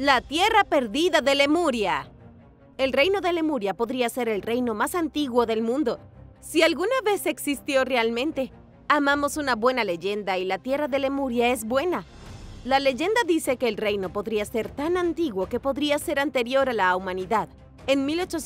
La tierra perdida de Lemuria. El reino de Lemuria podría ser el reino más antiguo del mundo, si alguna vez existió realmente. Amamos una buena leyenda y la tierra de Lemuria es buena. La leyenda dice que el reino podría ser tan antiguo que podría ser anterior a la humanidad. En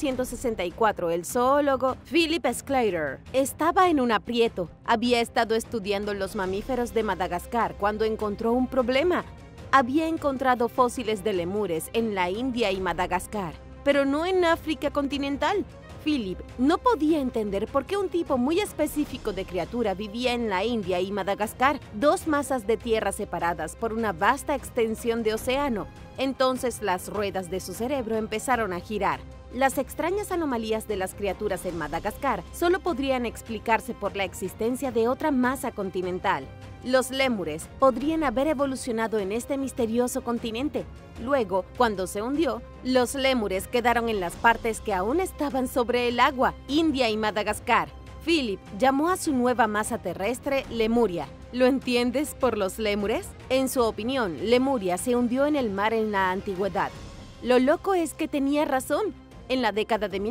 1864, el zoólogo Philip Sclater estaba en un aprieto. Había estado estudiando los mamíferos de Madagascar cuando encontró un problema. Había encontrado fósiles de lemures en la India y Madagascar, pero no en África continental. Philip no podía entender por qué un tipo muy específico de criatura vivía en la India y Madagascar, dos masas de tierra separadas por una vasta extensión de océano. Entonces las ruedas de su cerebro empezaron a girar. Las extrañas anomalías de las criaturas en Madagascar solo podrían explicarse por la existencia de otra masa continental. Los lémures podrían haber evolucionado en este misterioso continente. Luego, cuando se hundió, los lémures quedaron en las partes que aún estaban sobre el agua, India y Madagascar. Philip llamó a su nueva masa terrestre Lemuria. ¿Lo entiendes por los lémures? En su opinión, Lemuria se hundió en el mar en la antigüedad. Lo loco es que tenía razón. En la década de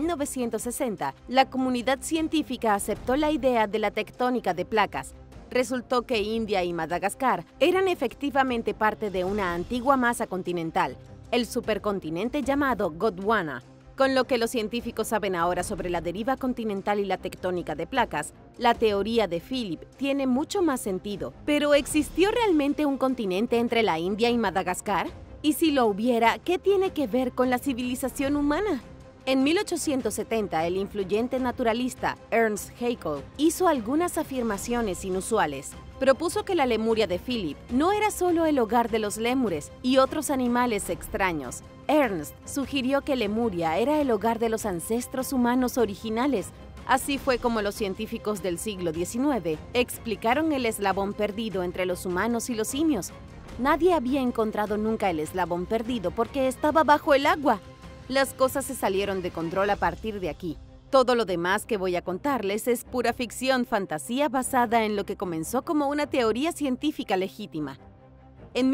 1960, la comunidad científica aceptó la idea de la tectónica de placas. Resultó que India y Madagascar eran efectivamente parte de una antigua masa continental, el supercontinente llamado Gondwana. Con lo que los científicos saben ahora sobre la deriva continental y la tectónica de placas, la teoría de Philip tiene mucho más sentido. ¿Pero existió realmente un continente entre la India y Madagascar? Y si lo hubiera, ¿qué tiene que ver con la civilización humana? En 1870, el influyente naturalista Ernst Haeckel hizo algunas afirmaciones inusuales. Propuso que la Lemuria de Philip no era solo el hogar de los lémures y otros animales extraños. Ernst sugirió que Lemuria era el hogar de los ancestros humanos originales. Así fue como los científicos del siglo XIX explicaron el eslabón perdido entre los humanos y los simios. Nadie había encontrado nunca el eslabón perdido porque estaba bajo el agua. Las cosas se salieron de control a partir de aquí. Todo lo demás que voy a contarles es pura ficción fantasía basada en lo que comenzó como una teoría científica legítima. En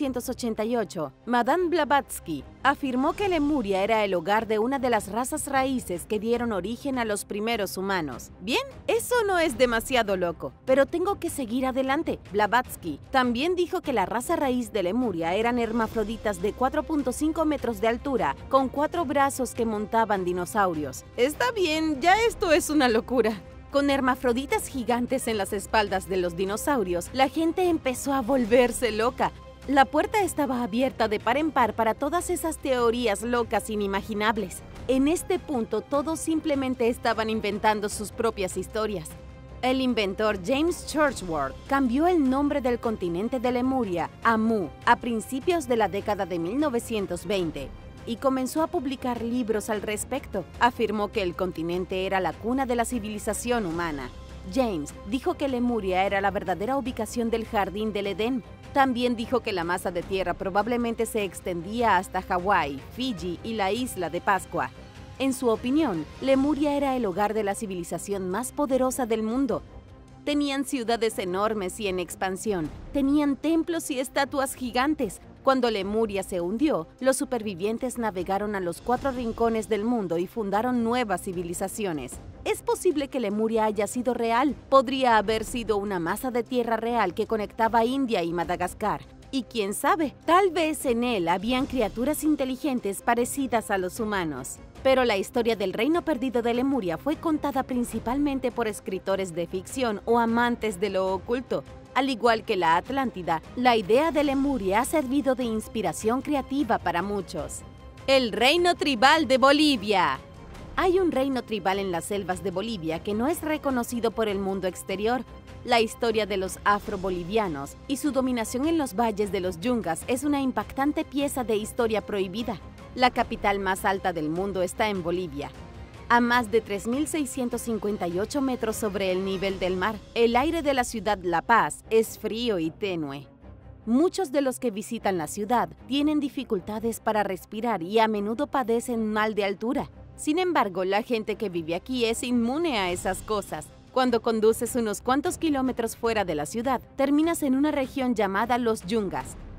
1888, Madame Blavatsky afirmó que Lemuria era el hogar de una de las razas raíces que dieron origen a los primeros humanos. Bien, eso no es demasiado loco, pero tengo que seguir adelante. Blavatsky también dijo que la raza raíz de Lemuria eran hermafroditas de 4.5 metros de altura, con 4 brazos que montaban dinosaurios. Está bien, ya esto es una locura. Con hermafroditas gigantes en las espaldas de los dinosaurios, la gente empezó a volverse loca. La puerta estaba abierta de par en par para todas esas teorías locas inimaginables. En este punto, todos simplemente estaban inventando sus propias historias. El inventor James Churchward cambió el nombre del continente de Lemuria a Mu a principios de la década de 1920. Y comenzó a publicar libros al respecto. Afirmó que el continente era la cuna de la civilización humana. James dijo que Lemuria era la verdadera ubicación del jardín del Edén. También dijo que la masa de tierra probablemente se extendía hasta Hawái, Fiji y la isla de Pascua. En su opinión, Lemuria era el hogar de la civilización más poderosa del mundo. Tenían ciudades enormes y en expansión. Tenían templos y estatuas gigantes. Cuando Lemuria se hundió, los supervivientes navegaron a los 4 rincones del mundo y fundaron nuevas civilizaciones. Es posible que Lemuria haya sido real. Podría haber sido una masa de tierra real que conectaba India y Madagascar. Y quién sabe, tal vez en él habían criaturas inteligentes parecidas a los humanos. Pero la historia del reino perdido de Lemuria fue contada principalmente por escritores de ficción o amantes de lo oculto. Al igual que la Atlántida, la idea de Lemuria ha servido de inspiración creativa para muchos. El reino tribal de Bolivia. Hay un reino tribal en las selvas de Bolivia que no es reconocido por el mundo exterior. La historia de los afrobolivianos y su dominación en los valles de los Yungas es una impactante pieza de historia prohibida. La capital más alta del mundo está en Bolivia, a más de 3.658 metros sobre el nivel del mar. El aire de la ciudad La Paz es frío y tenue. Muchos de los que visitan la ciudad tienen dificultades para respirar y a menudo padecen mal de altura. Sin embargo, la gente que vive aquí es inmune a esas cosas. Cuando conduces unos cuantos kilómetros fuera de la ciudad, terminas en una región llamada Los Yungas.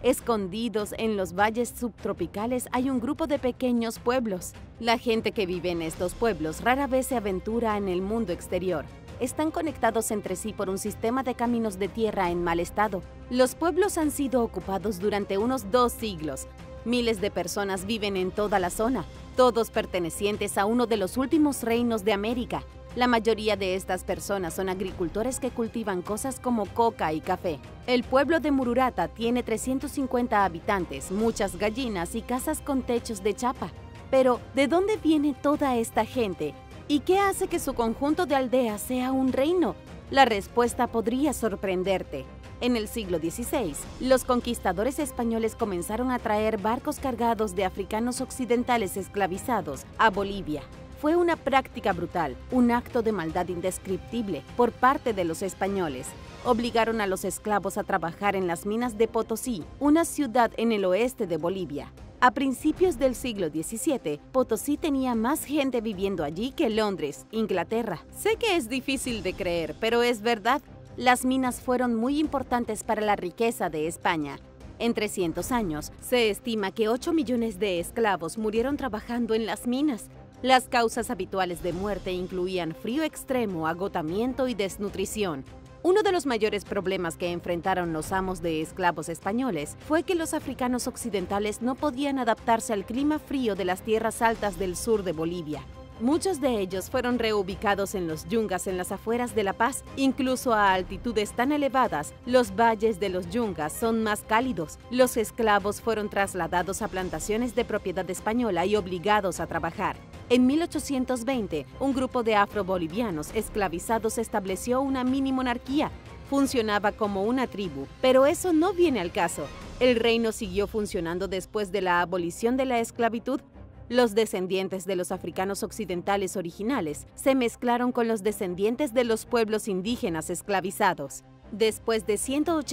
Escondidos en los valles subtropicales hay un grupo de pequeños pueblos. La gente que vive en estos pueblos rara vez se aventura en el mundo exterior. Están conectados entre sí por un sistema de caminos de tierra en mal estado. Los pueblos han sido ocupados durante unos 2 siglos. Miles de personas viven en toda la zona, todos pertenecientes a uno de los últimos reinos de América. La mayoría de estas personas son agricultores que cultivan cosas como coca y café. El pueblo de Mururata tiene 350 habitantes, muchas gallinas y casas con techos de chapa. Pero, ¿de dónde viene toda esta gente? ¿Y qué hace que su conjunto de aldeas sea un reino? La respuesta podría sorprenderte. En el siglo XVI, los conquistadores españoles comenzaron a traer barcos cargados de africanos occidentales esclavizados a Bolivia. Fue una práctica brutal, un acto de maldad indescriptible por parte de los españoles. Obligaron a los esclavos a trabajar en las minas de Potosí, una ciudad en el oeste de Bolivia. A principios del siglo XVII, Potosí tenía más gente viviendo allí que Londres, Inglaterra. Sé que es difícil de creer, pero es verdad. Las minas fueron muy importantes para la riqueza de España. En 300 años, se estima que 8 millones de esclavos murieron trabajando en las minas. Las causas habituales de muerte incluían frío extremo, agotamiento y desnutrición. Uno de los mayores problemas que enfrentaron los amos de esclavos españoles fue que los africanos occidentales no podían adaptarse al clima frío de las tierras altas del sur de Bolivia. Muchos de ellos fueron reubicados en los yungas en las afueras de La Paz. Incluso a altitudes tan elevadas, los valles de los yungas son más cálidos. Los esclavos fueron trasladados a plantaciones de propiedad española y obligados a trabajar. En 1820, un grupo de afrobolivianos esclavizados estableció una mini monarquía. Funcionaba como una tribu, pero eso no viene al caso. El reino siguió funcionando después de la abolición de la esclavitud. Los descendientes de los africanos occidentales originales se mezclaron con los descendientes de los pueblos indígenas esclavizados. Después de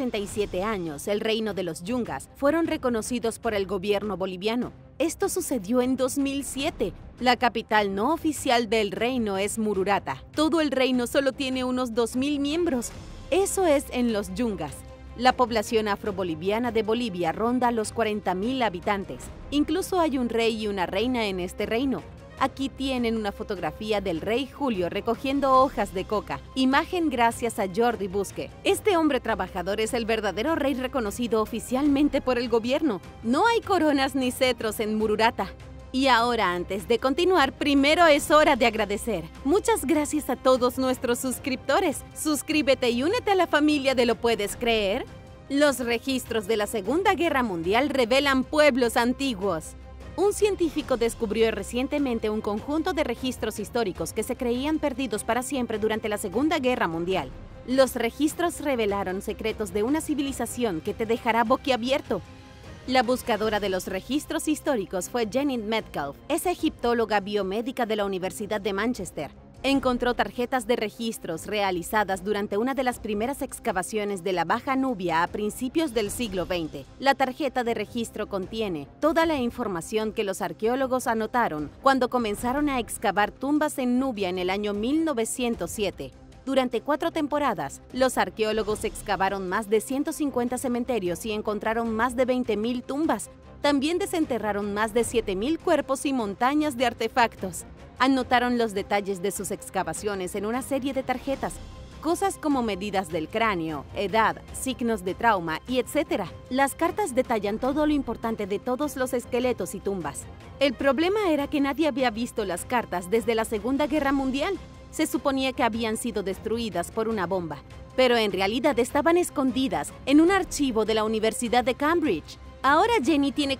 187 años, el reino de los yungas fueron reconocidos por el gobierno boliviano. Esto sucedió en 2007. La capital no oficial del reino es Mururata. Todo el reino solo tiene unos 2.000 miembros. Eso es en los yungas. La población afroboliviana de Bolivia ronda los 40.000 habitantes. Incluso hay un rey y una reina en este reino. Aquí tienen una fotografía del rey Julio recogiendo hojas de coca, imagen gracias a Jordi Busque. Este hombre trabajador es el verdadero rey reconocido oficialmente por el gobierno. No hay coronas ni cetros en Mururata. Y ahora, antes de continuar, primero es hora de agradecer. Muchas gracias a todos nuestros suscriptores. Suscríbete y únete a la familia de Lo Puedes Creer. Los registros de la Segunda Guerra Mundial revelan pueblos antiguos. Un científico descubrió recientemente un conjunto de registros históricos que se creían perdidos para siempre durante la Segunda Guerra Mundial. Los registros revelaron secretos de una civilización que te dejará boquiabierto. La buscadora de los registros históricos fue Janet Metcalf, es egiptóloga biomédica de la Universidad de Manchester. Encontró tarjetas de registros realizadas durante una de las primeras excavaciones de la Baja Nubia a principios del siglo XX. La tarjeta de registro contiene toda la información que los arqueólogos anotaron cuando comenzaron a excavar tumbas en Nubia en el año 1907. Durante 4 temporadas, los arqueólogos excavaron más de 150 cementerios y encontraron más de 20.000 tumbas. También desenterraron más de 7.000 cuerpos y montañas de artefactos. Anotaron los detalles de sus excavaciones en una serie de tarjetas, cosas como medidas del cráneo, edad, signos de trauma y etc. Las cartas detallan todo lo importante de todos los esqueletos y tumbas. El problema era que nadie había visto las cartas desde la Segunda Guerra Mundial. Se suponía que habían sido destruidas por una bomba, pero en realidad estaban escondidas en un archivo de la Universidad de Cambridge. Ahora Jenny tiene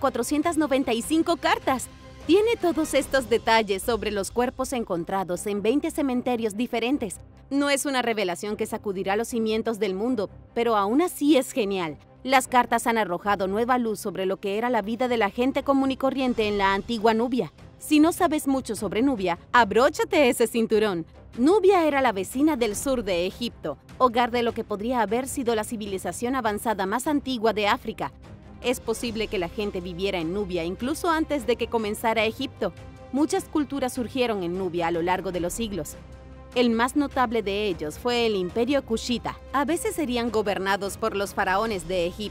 495 cartas. Tiene todos estos detalles sobre los cuerpos encontrados en 20 cementerios diferentes. No es una revelación que sacudirá los cimientos del mundo, pero aún así es genial. Las cartas han arrojado nueva luz sobre lo que era la vida de la gente común y corriente en la antigua Nubia. Si no sabes mucho sobre Nubia, abróchate ese cinturón. Nubia era la vecina del sur de Egipto, hogar de lo que podría haber sido la civilización avanzada más antigua de África. Es posible que la gente viviera en Nubia incluso antes de que comenzara Egipto. Muchas culturas surgieron en Nubia a lo largo de los siglos. El más notable de ellos fue el Imperio Kushita. A veces serían gobernados por los faraones de Egipto.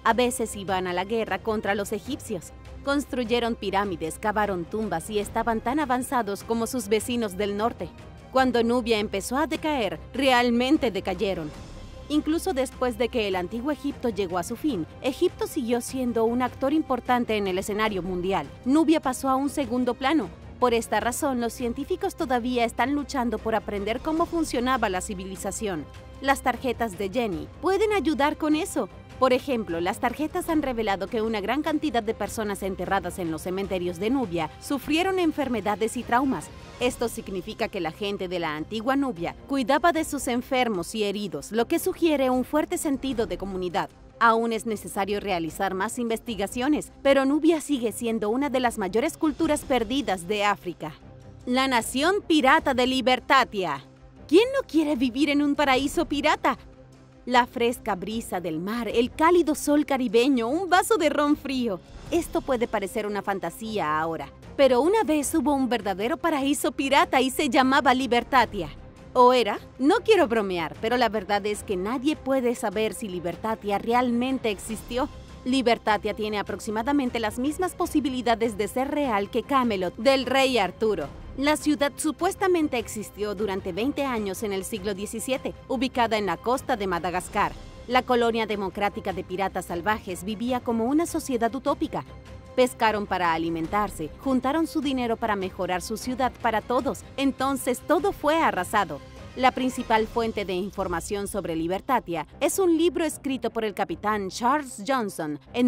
A veces iban a la guerra contra los egipcios. Construyeron pirámides, cavaron tumbas y estaban tan avanzados como sus vecinos del norte. Cuando Nubia empezó a decaer, realmente decayeron. Incluso después de que el antiguo Egipto llegó a su fin, Egipto siguió siendo un actor importante en el escenario mundial. Nubia pasó a un segundo plano. Por esta razón, los científicos todavía están luchando por aprender cómo funcionaba la civilización. Las tarjetas de Jenny pueden ayudar con eso. Por ejemplo, las tarjetas han revelado que una gran cantidad de personas enterradas en los cementerios de Nubia sufrieron enfermedades y traumas. Esto significa que la gente de la antigua Nubia cuidaba de sus enfermos y heridos, lo que sugiere un fuerte sentido de comunidad. Aún es necesario realizar más investigaciones, pero Nubia sigue siendo una de las mayores culturas perdidas de África. La nación pirata de Libertatia. ¿Quién no quiere vivir en un paraíso pirata? La fresca brisa del mar, el cálido sol caribeño, un vaso de ron frío. Esto puede parecer una fantasía ahora, pero una vez hubo un verdadero paraíso pirata y se llamaba Libertatia. ¿O era? No quiero bromear, pero la verdad es que nadie puede saber si Libertatia realmente existió. Libertatia tiene aproximadamente las mismas posibilidades de ser real que Camelot del rey Arturo. La ciudad supuestamente existió durante 20 años en el siglo XVII, ubicada en la costa de Madagascar. La colonia democrática de piratas salvajes vivía como una sociedad utópica. Pescaron para alimentarse, juntaron su dinero para mejorar su ciudad para todos, entonces todo fue arrasado. La principal fuente de información sobre Libertatia es un libro escrito por el capitán Charles Johnson en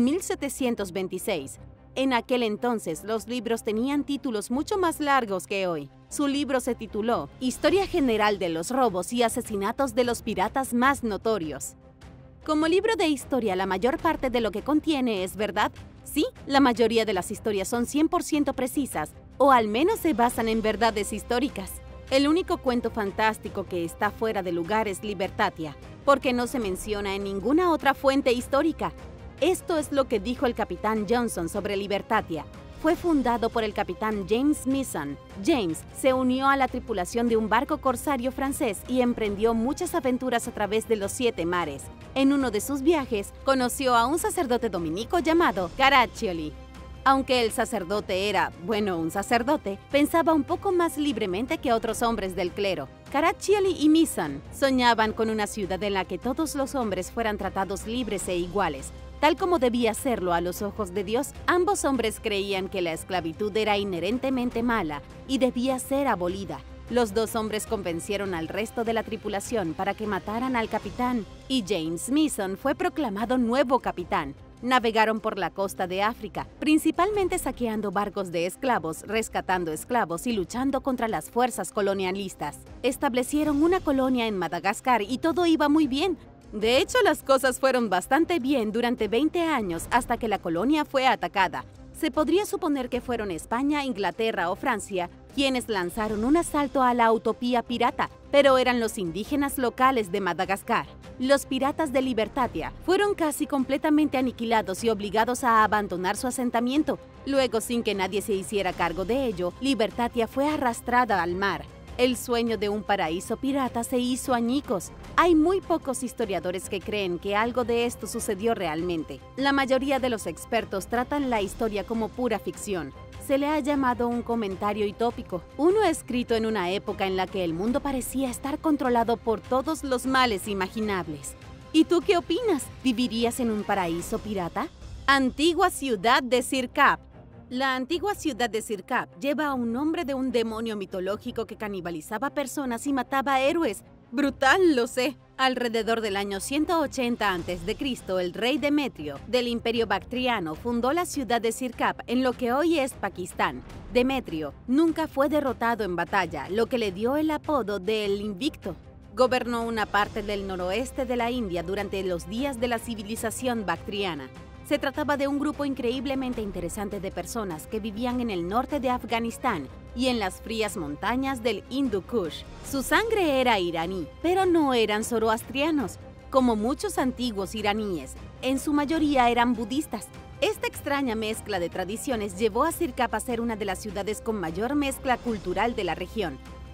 1726. En aquel entonces, los libros tenían títulos mucho más largos que hoy. Su libro se tituló Historia General de los Robos y Asesinatos de los Piratas Más Notorios. Como libro de historia, la mayor parte de lo que contiene es verdad. Sí, la mayoría de las historias son 100% precisas, o al menos se basan en verdades históricas. El único cuento fantástico que está fuera de lugar es Libertatia, porque no se menciona en ninguna otra fuente histórica. Esto es lo que dijo el capitán Johnson sobre Libertatia. Fue fundado por el capitán James Mason. James se unió a la tripulación de un barco corsario francés y emprendió muchas aventuras a través de los 7 mares. En uno de sus viajes, conoció a un sacerdote dominico llamado Caraccioli. Aunque el sacerdote era, bueno, un sacerdote, pensaba un poco más libremente que otros hombres del clero. Caraccioli y Mason soñaban con una ciudad en la que todos los hombres fueran tratados libres e iguales, tal como debía serlo a los ojos de Dios. Ambos hombres creían que la esclavitud era inherentemente mala y debía ser abolida. Los dos hombres convencieron al resto de la tripulación para que mataran al capitán, y James Mason fue proclamado nuevo capitán. Navegaron por la costa de África, principalmente saqueando barcos de esclavos, rescatando esclavos y luchando contra las fuerzas colonialistas. Establecieron una colonia en Madagascar y todo iba muy bien. De hecho, las cosas fueron bastante bien durante 20 años hasta que la colonia fue atacada. Se podría suponer que fueron España, Inglaterra o Francia quienes lanzaron un asalto a la utopía pirata, pero eran los indígenas locales de Madagascar. Los piratas de Libertatia fueron casi completamente aniquilados y obligados a abandonar su asentamiento. Luego, sin que nadie se hiciera cargo de ello, Libertatia fue arrastrada al mar. El sueño de un paraíso pirata se hizo añicos. Hay muy pocos historiadores que creen que algo de esto sucedió realmente. La mayoría de los expertos tratan la historia como pura ficción. Se le ha llamado un comentario utópico, uno escrito en una época en la que el mundo parecía estar controlado por todos los males imaginables. ¿Y tú qué opinas? ¿Vivirías en un paraíso pirata? Antigua ciudad de Sirkap. La antigua ciudad de Sirkap lleva un nombre de un demonio mitológico que canibalizaba personas y mataba héroes. Brutal, lo sé. Alrededor del año 180 a.C., el rey Demetrio del Imperio Bactriano fundó la ciudad de Sirkap en lo que hoy es Pakistán. Demetrio nunca fue derrotado en batalla, lo que le dio el apodo de El Invicto. Gobernó una parte del noroeste de la India durante los días de la civilización bactriana. Se trataba de un grupo increíblemente interesante de personas que vivían en el norte de Afganistán y en las frías montañas del Hindu Kush. Su sangre era iraní, pero no eran zoroastrianos, como muchos antiguos iraníes. En su mayoría eran budistas. Esta extraña mezcla de tradiciones llevó a Sirkap a ser una de las ciudades con mayor mezcla cultural de la región.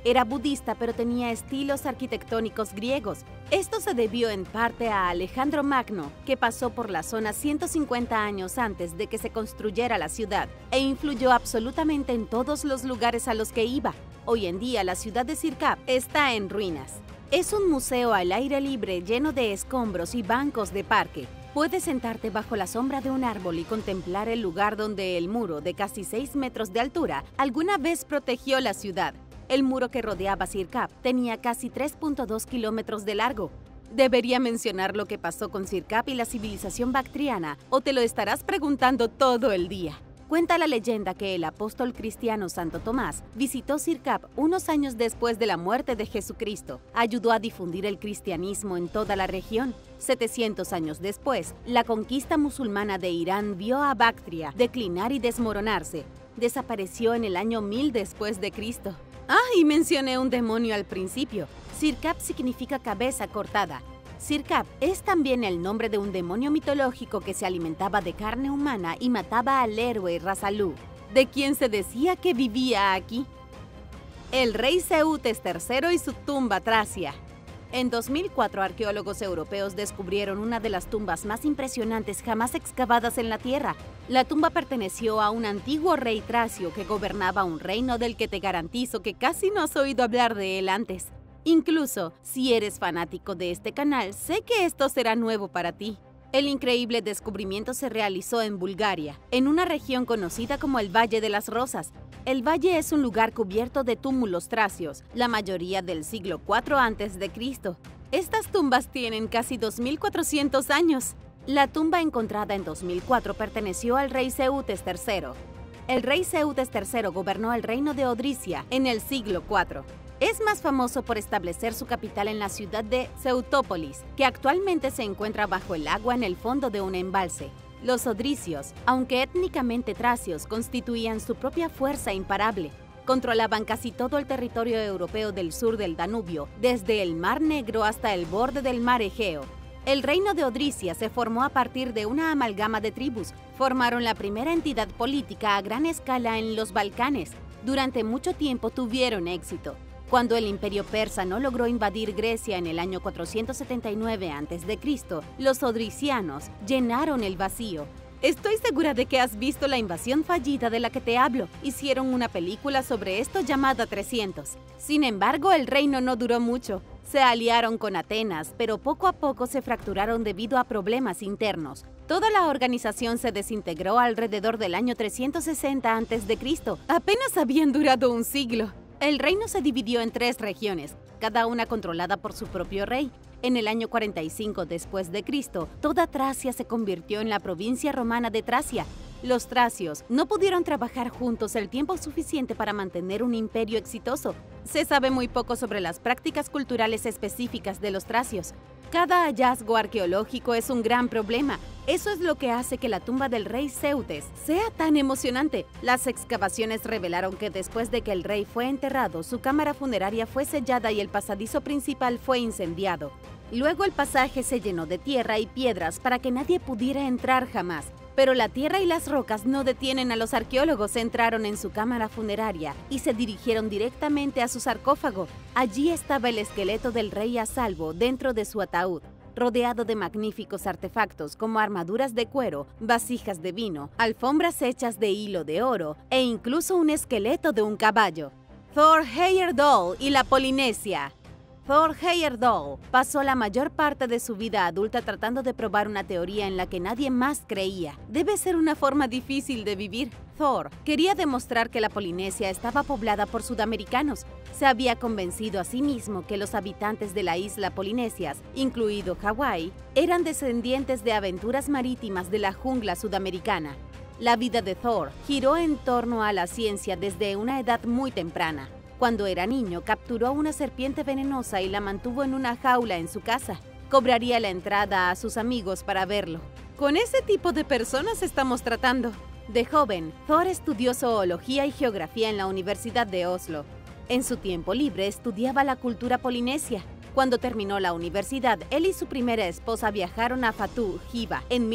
Era budista, pero tenía estilos arquitectónicos griegos. Esto se debió en parte a Alejandro Magno, que pasó por la zona 150 años antes de que se construyera la ciudad, e influyó absolutamente en todos los lugares a los que iba. Hoy en día, la ciudad de Sirkap está en ruinas. Es un museo al aire libre lleno de escombros y bancos de parque. Puedes sentarte bajo la sombra de un árbol y contemplar el lugar donde el muro, de casi 6 metros de altura, alguna vez protegió la ciudad. El muro que rodeaba Sirkap tenía casi 3.2 kilómetros de largo. ¿Debería mencionar lo que pasó con Sirkap y la civilización bactriana, o te lo estarás preguntando todo el día? Cuenta la leyenda que el apóstol cristiano Santo Tomás visitó Sirkap unos años después de la muerte de Jesucristo. Ayudó a difundir el cristianismo en toda la región. 700 años después, la conquista musulmana de Irán vio a Bactria declinar y desmoronarse. Desapareció en el año 1000 después de Cristo. Y mencioné un demonio al principio. Sirkap significa cabeza cortada. Sirkap es también el nombre de un demonio mitológico que se alimentaba de carne humana y mataba al héroe Rasalú, de quien se decía que vivía aquí. El rey Seutes III y su tumba Tracia. En 2004, arqueólogos europeos descubrieron una de las tumbas más impresionantes jamás excavadas en la Tierra. La tumba perteneció a un antiguo rey tracio que gobernaba un reino del que te garantizo que casi no has oído hablar de él antes. Incluso, si eres fanático de este canal, sé que esto será nuevo para ti. El increíble descubrimiento se realizó en Bulgaria, en una región conocida como el Valle de las Rosas. El valle es un lugar cubierto de túmulos tracios, la mayoría del siglo IV a.C. Estas tumbas tienen casi 2400 años. La tumba encontrada en 2004 perteneció al rey Seutes III. El rey Seutes III gobernó el reino de Odrisia en el siglo IV. Es más famoso por establecer su capital en la ciudad de Seutópolis, que actualmente se encuentra bajo el agua en el fondo de un embalse. Los odricios, aunque étnicamente tracios, constituían su propia fuerza imparable. Controlaban casi todo el territorio europeo del sur del Danubio, desde el Mar Negro hasta el borde del Mar Egeo. El reino de Odrisia se formó a partir de una amalgama de tribus. Formaron la primera entidad política a gran escala en los Balcanes. Durante mucho tiempo tuvieron éxito. Cuando el imperio persa no logró invadir Grecia en el año 479 a.C., los odricianos llenaron el vacío. Estoy segura de que has visto la invasión fallida de la que te hablo. Hicieron una película sobre esto llamada 300. Sin embargo, el reino no duró mucho. Se aliaron con Atenas, pero poco a poco se fracturaron debido a problemas internos. Toda la organización se desintegró alrededor del año 360 a.C. Apenas habían durado un siglo. El reino se dividió en 3 regiones, cada una controlada por su propio rey. En el año 45 después de Cristo, toda Tracia se convirtió en la provincia romana de Tracia. Los tracios no pudieron trabajar juntos el tiempo suficiente para mantener un imperio exitoso. Se sabe muy poco sobre las prácticas culturales específicas de los tracios. Cada hallazgo arqueológico es un gran problema. Eso es lo que hace que la tumba del rey Seutes sea tan emocionante. Las excavaciones revelaron que después de que el rey fue enterrado, su cámara funeraria fue sellada y el pasadizo principal fue incendiado. Luego el pasaje se llenó de tierra y piedras para que nadie pudiera entrar jamás. Pero la tierra y las rocas no detienen a los arqueólogos. Entraron en su cámara funeraria y se dirigieron directamente a su sarcófago. Allí estaba el esqueleto del rey a salvo dentro de su ataúd, rodeado de magníficos artefactos como armaduras de cuero, vasijas de vino, alfombras hechas de hilo de oro e incluso un esqueleto de un caballo. Thor Heyerdahl y la Polinesia. Thor Heyerdahl pasó la mayor parte de su vida adulta tratando de probar una teoría en la que nadie más creía. Debe ser una forma difícil de vivir. Thor quería demostrar que la Polinesia estaba poblada por sudamericanos. Se había convencido a sí mismo que los habitantes de la isla Polinesias, incluido Hawái, eran descendientes de aventuras marítimas de la jungla sudamericana. La vida de Thor giró en torno a la ciencia desde una edad muy temprana. Cuando era niño, capturó una serpiente venenosa y la mantuvo en una jaula en su casa. Cobraría la entrada a sus amigos para verlo. Con ese tipo de personas estamos tratando. De joven, Thor estudió zoología y geografía en la Universidad de Oslo. En su tiempo libre estudiaba la cultura polinesia. Cuando terminó la universidad, él y su primera esposa viajaron a Fatu, Hiva, en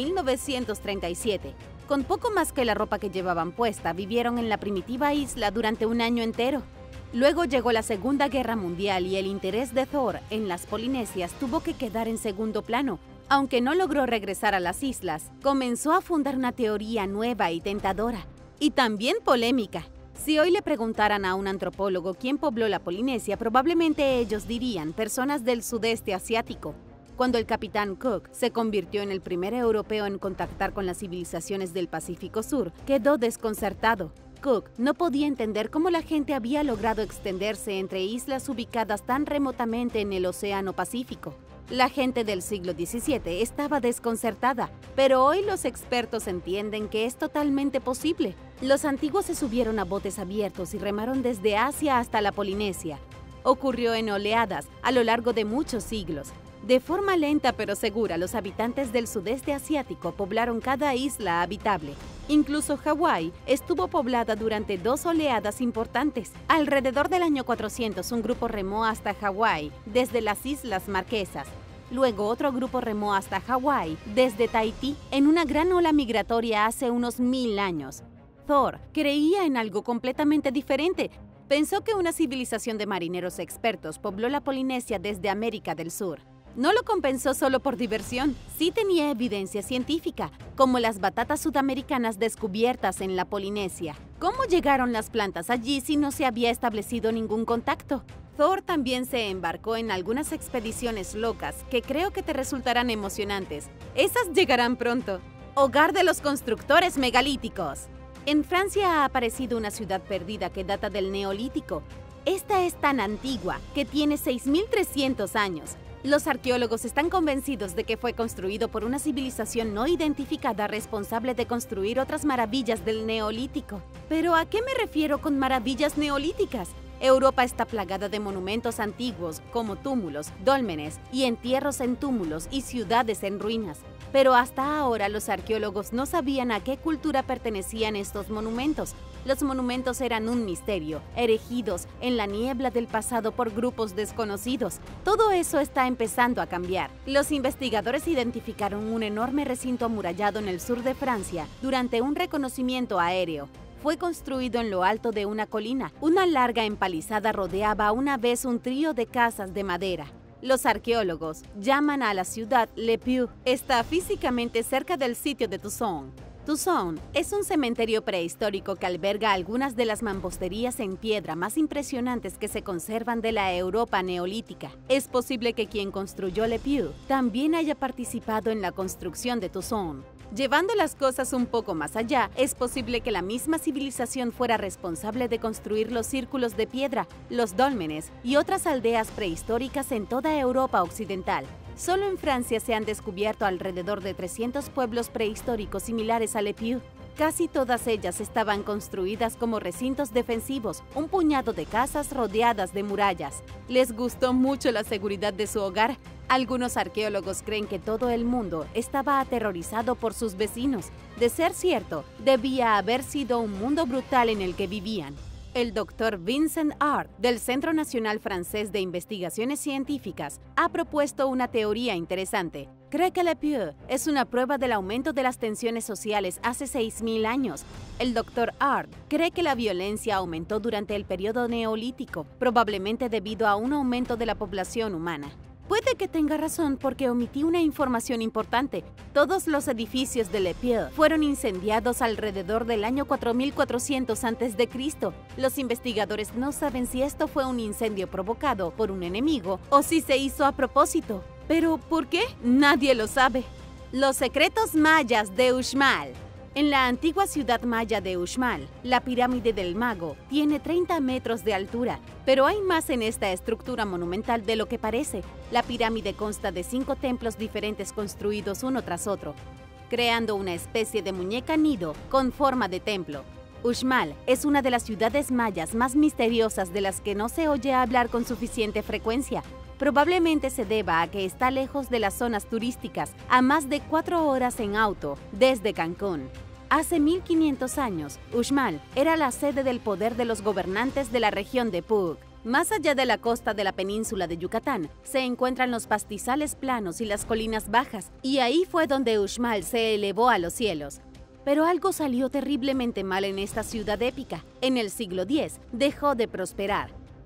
1937. Con poco más que la ropa que llevaban puesta, vivieron en la primitiva isla durante un año entero. Luego llegó la Segunda Guerra Mundial y el interés de Thor en las Polinesias tuvo que quedar en segundo plano. Aunque no logró regresar a las islas, comenzó a fundar una teoría nueva y tentadora, y también polémica. Si hoy le preguntaran a un antropólogo quién pobló la Polinesia, probablemente ellos dirían personas del sudeste asiático. Cuando el capitán Cook se convirtió en el primer europeo en contactar con las civilizaciones del Pacífico Sur, quedó desconcertado. Cook no podía entender cómo la gente había logrado extenderse entre islas ubicadas tan remotamente en el Océano Pacífico. La gente del siglo XVII estaba desconcertada, pero hoy los expertos entienden que es totalmente posible. Los antiguos se subieron a botes abiertos y remaron desde Asia hasta la Polinesia. Ocurrió en oleadas a lo largo de muchos siglos. De forma lenta pero segura, los habitantes del sudeste asiático poblaron cada isla habitable. Incluso Hawái estuvo poblada durante 2 oleadas importantes. Alrededor del año 400, un grupo remó hasta Hawái desde las Islas Marquesas. Luego otro grupo remó hasta Hawái desde Tahití en una gran ola migratoria hace unos 1000 años. Thor creía en algo completamente diferente. Pensó que una civilización de marineros expertos pobló la Polinesia desde América del Sur. No lo compensó solo por diversión, sí tenía evidencia científica, como las batatas sudamericanas descubiertas en la Polinesia. ¿Cómo llegaron las plantas allí si no se había establecido ningún contacto? Thor también se embarcó en algunas expediciones locas que creo que te resultarán emocionantes. Esas llegarán pronto. Hogar de los constructores megalíticos. En Francia ha aparecido una ciudad perdida que data del Neolítico. Esta es tan antigua que tiene 6.300 años. Los arqueólogos están convencidos de que fue construido por una civilización no identificada responsable de construir otras maravillas del Neolítico. ¿Pero a qué me refiero con maravillas neolíticas? Europa está plagada de monumentos antiguos como túmulos, dólmenes y entierros en túmulos y ciudades en ruinas. Pero hasta ahora los arqueólogos no sabían a qué cultura pertenecían estos monumentos. Los monumentos eran un misterio, erigidos en la niebla del pasado por grupos desconocidos. Todo eso está empezando a cambiar. Los investigadores identificaron un enorme recinto amurallado en el sur de Francia durante un reconocimiento aéreo. Fue construido en lo alto de una colina. Una larga empalizada rodeaba una vez un trío de casas de madera. Los arqueólogos llaman a la ciudad Le Puy. Está físicamente cerca del sitio de Toussaint. Toussaint es un cementerio prehistórico que alberga algunas de las mamposterías en piedra más impresionantes que se conservan de la Europa neolítica. Es posible que quien construyó Le Puy también haya participado en la construcción de Toussaint. Llevando las cosas un poco más allá, es posible que la misma civilización fuera responsable de construir los círculos de piedra, los dólmenes y otras aldeas prehistóricas en toda Europa occidental. Solo en Francia se han descubierto alrededor de 300 pueblos prehistóricos similares a Le Puy. Casi todas ellas estaban construidas como recintos defensivos, un puñado de casas rodeadas de murallas. Les gustó mucho la seguridad de su hogar. Algunos arqueólogos creen que todo el mundo estaba aterrorizado por sus vecinos. De ser cierto, debía haber sido un mundo brutal en el que vivían. El doctor Vincent Art, del Centro Nacional Francés de Investigaciones Científicas, ha propuesto una teoría interesante. Cree que Le Puy es una prueba del aumento de las tensiones sociales hace 6.000 años. El doctor Art cree que la violencia aumentó durante el periodo neolítico, probablemente debido a un aumento de la población humana. Puede que tenga razón porque omití una información importante. Todos los edificios de Le Puy fueron incendiados alrededor del año 4400 a.C. Los investigadores no saben si esto fue un incendio provocado por un enemigo o si se hizo a propósito. ¿Pero por qué? Nadie lo sabe. Los secretos mayas de Uxmal. En la antigua ciudad maya de Uxmal, la pirámide del Mago tiene 30 metros de altura, pero hay más en esta estructura monumental de lo que parece. La pirámide consta de 5 templos diferentes construidos uno tras otro, creando una especie de muñeca nido con forma de templo. Uxmal es una de las ciudades mayas más misteriosas de las que no se oye hablar con suficiente frecuencia. Probablemente se deba a que está lejos de las zonas turísticas, a más de 4 horas en auto desde Cancún. Hace 1500 años, Uxmal era la sede del poder de los gobernantes de la región de Puuc. Más allá de la costa de la península de Yucatán, se encuentran los pastizales planos y las colinas bajas, y ahí fue donde Uxmal se elevó a los cielos. Pero algo salió terriblemente mal en esta ciudad épica. En el siglo X dejó de prosperar.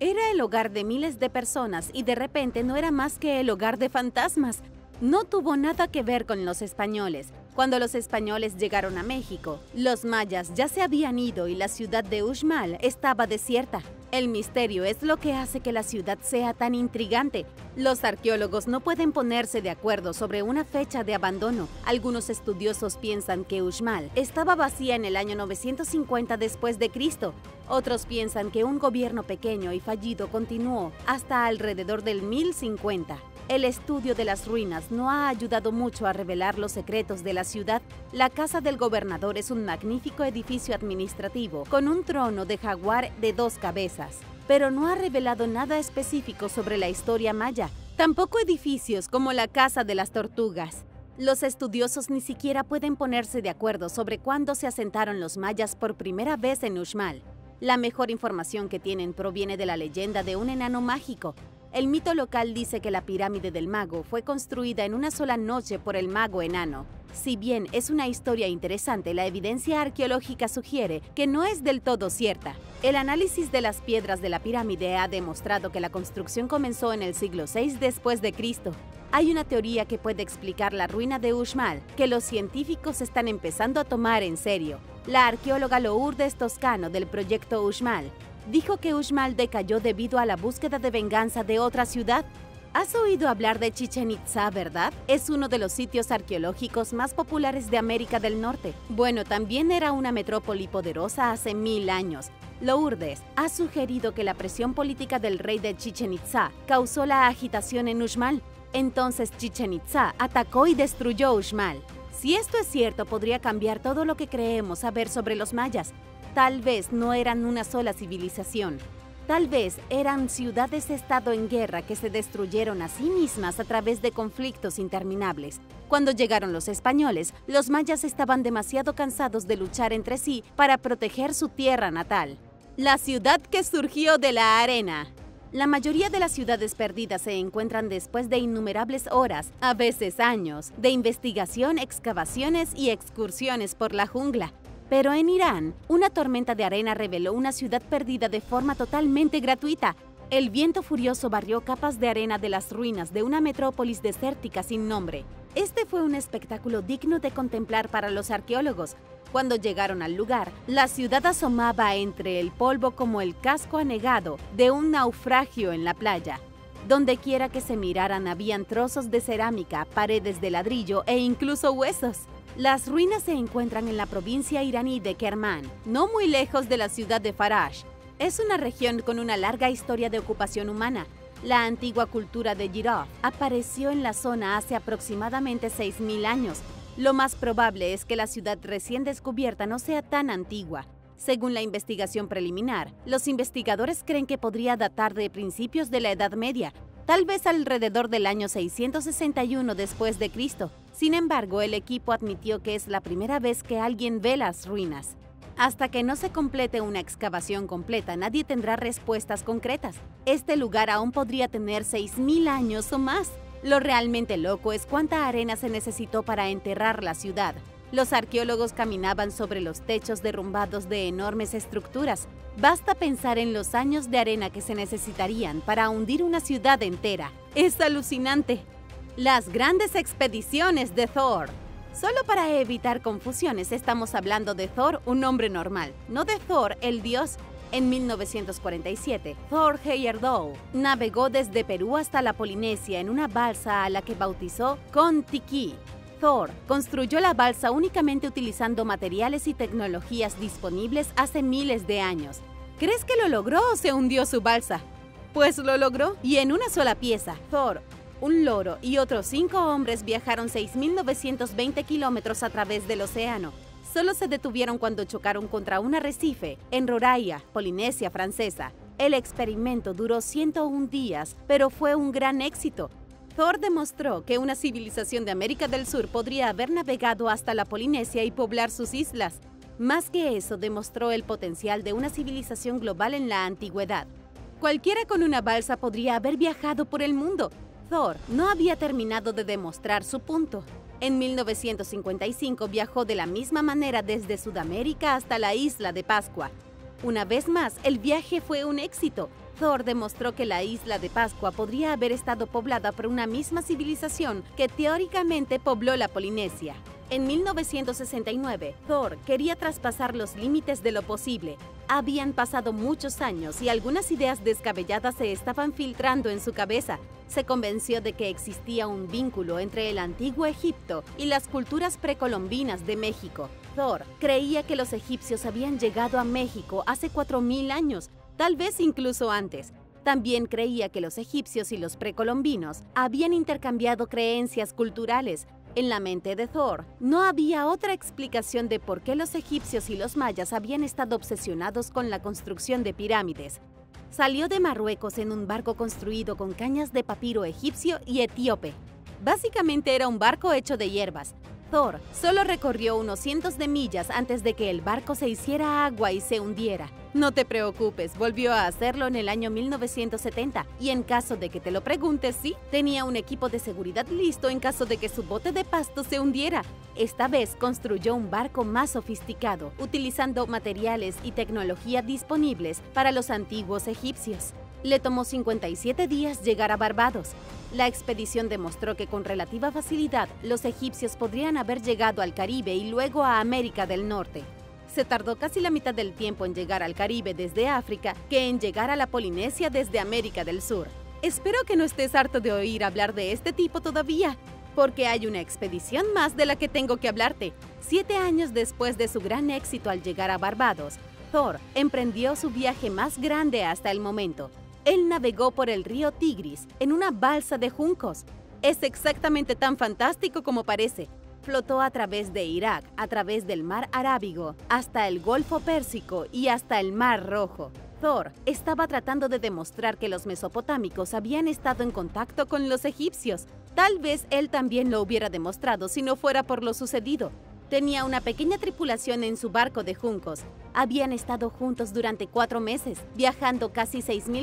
Era el hogar de miles de personas y de repente no era más que el hogar de fantasmas. No tuvo nada que ver con los españoles. Cuando los españoles llegaron a México, los mayas ya se habían ido y la ciudad de Uxmal estaba desierta. El misterio es lo que hace que la ciudad sea tan intrigante. Los arqueólogos no pueden ponerse de acuerdo sobre una fecha de abandono. Algunos estudiosos piensan que Uxmal estaba vacía en el año 950 después de Cristo. Otros piensan que un gobierno pequeño y fallido continuó hasta alrededor del 1050. El estudio de las ruinas no ha ayudado mucho a revelar los secretos de la ciudad. La casa del gobernador es un magnífico edificio administrativo con un trono de jaguar de 2 cabezas, pero no ha revelado nada específico sobre la historia maya. Tampoco edificios como la Casa de las Tortugas. Los estudiosos ni siquiera pueden ponerse de acuerdo sobre cuándo se asentaron los mayas por primera vez en Uxmal. La mejor información que tienen proviene de la leyenda de un enano mágico. El mito local dice que la pirámide del mago fue construida en una sola noche por el mago enano. Si bien es una historia interesante, la evidencia arqueológica sugiere que no es del todo cierta. El análisis de las piedras de la pirámide ha demostrado que la construcción comenzó en el siglo VI después de Cristo. Hay una teoría que puede explicar la ruina de Uxmal, que los científicos están empezando a tomar en serio. La arqueóloga Lourdes Toscano del proyecto Uxmal dijo que Uxmal decayó debido a la búsqueda de venganza de otra ciudad. ¿Has oído hablar de Chichén Itzá, verdad? Es uno de los sitios arqueológicos más populares de América del Norte. Bueno, también era una metrópoli poderosa hace 1000 años. Lourdes ha sugerido que la presión política del rey de Chichén Itzá causó la agitación en Uxmal. Entonces Chichén Itzá atacó y destruyó Uxmal. Si esto es cierto, podría cambiar todo lo que creemos saber sobre los mayas. Tal vez no eran una sola civilización. Tal vez eran ciudades-estado en guerra que se destruyeron a sí mismas a través de conflictos interminables. Cuando llegaron los españoles, los mayas estaban demasiado cansados de luchar entre sí para proteger su tierra natal. La ciudad que surgió de la arena. La mayoría de las ciudades perdidas se encuentran después de innumerables horas, a veces años, de investigación, excavaciones y excursiones por la jungla. Pero en Irán, una tormenta de arena reveló una ciudad perdida de forma totalmente gratuita. El viento furioso barrió capas de arena de las ruinas de una metrópolis desértica sin nombre. Este fue un espectáculo digno de contemplar para los arqueólogos. Cuando llegaron al lugar, la ciudad asomaba entre el polvo como el casco anegado de un naufragio en la playa. Donde quiera que se miraran habían trozos de cerámica, paredes de ladrillo e incluso huesos. Las ruinas se encuentran en la provincia iraní de Kermán, no muy lejos de la ciudad de Farash. Es una región con una larga historia de ocupación humana. La antigua cultura de Jiraf apareció en la zona hace aproximadamente 6000 años. Lo más probable es que la ciudad recién descubierta no sea tan antigua. Según la investigación preliminar, los investigadores creen que podría datar de principios de la Edad Media, tal vez alrededor del año 661 después de Cristo. Sin embargo, el equipo admitió que es la primera vez que alguien ve las ruinas. Hasta que no se complete una excavación completa, nadie tendrá respuestas concretas. Este lugar aún podría tener 6000 años o más. Lo realmente loco es cuánta arena se necesitó para enterrar la ciudad. Los arqueólogos caminaban sobre los techos derrumbados de enormes estructuras. Basta pensar en los años de arena que se necesitarían para hundir una ciudad entera. ¡Es alucinante! Las grandes expediciones de Thor. Solo para evitar confusiones, estamos hablando de Thor, un hombre normal, no de Thor, el dios. En 1947, Thor Heyerdahl navegó desde Perú hasta la Polinesia en una balsa a la que bautizó Kon-Tiki. Thor construyó la balsa únicamente utilizando materiales y tecnologías disponibles hace miles de años. ¿Crees que lo logró o se hundió su balsa? Pues lo logró, y en una sola pieza. Thor, un loro y otros 5 hombres viajaron 6.920 kilómetros a través del océano. Solo se detuvieron cuando chocaron contra un arrecife en Roraima, Polinesia Francesa. El experimento duró 101 días, pero fue un gran éxito. Thor demostró que una civilización de América del Sur podría haber navegado hasta la Polinesia y poblar sus islas. Más que eso, demostró el potencial de una civilización global en la antigüedad. Cualquiera con una balsa podría haber viajado por el mundo. Thor no había terminado de demostrar su punto. En 1955 viajó de la misma manera desde Sudamérica hasta la isla de Pascua. Una vez más, el viaje fue un éxito. Thor demostró que la isla de Pascua podría haber estado poblada por una misma civilización que teóricamente pobló la Polinesia. En 1969, Thor quería traspasar los límites de lo posible. Habían pasado muchos años y algunas ideas descabelladas se estaban filtrando en su cabeza. Se convenció de que existía un vínculo entre el antiguo Egipto y las culturas precolombinas de México. Thor creía que los egipcios habían llegado a México hace 4000 años, tal vez incluso antes. También creía que los egipcios y los precolombinos habían intercambiado creencias culturales. En la mente de Thor, no había otra explicación de por qué los egipcios y los mayas habían estado obsesionados con la construcción de pirámides. Salió de Marruecos en un barco construido con cañas de papiro egipcio y etíope. Básicamente era un barco hecho de hierbas. Thor solo recorrió unos cientos de millas antes de que el barco se hiciera agua y se hundiera. No te preocupes, volvió a hacerlo en el año 1970 y en caso de que te lo preguntes, sí, tenía un equipo de seguridad listo en caso de que su bote de pasto se hundiera. Esta vez construyó un barco más sofisticado, utilizando materiales y tecnología disponibles para los antiguos egipcios. Le tomó 57 días llegar a Barbados. La expedición demostró que con relativa facilidad los egipcios podrían haber llegado al Caribe y luego a América del Norte. Se tardó casi la mitad del tiempo en llegar al Caribe desde África que en llegar a la Polinesia desde América del Sur. Espero que no estés harto de oír hablar de este tipo todavía, porque hay una expedición más de la que tengo que hablarte. 7 años después de su gran éxito al llegar a Barbados, Thor emprendió su viaje más grande hasta el momento. Él navegó por el río Tigris en una balsa de juncos. Es exactamente tan fantástico como parece. Flotó a través de Irak, a través del mar Arábigo, hasta el Golfo Pérsico y hasta el Mar Rojo. Thor estaba tratando de demostrar que los mesopotámicos habían estado en contacto con los egipcios. Tal vez él también lo hubiera demostrado si no fuera por lo sucedido. Tenía una pequeña tripulación en su barco de juncos. Habían estado juntos durante 4 meses, viajando casi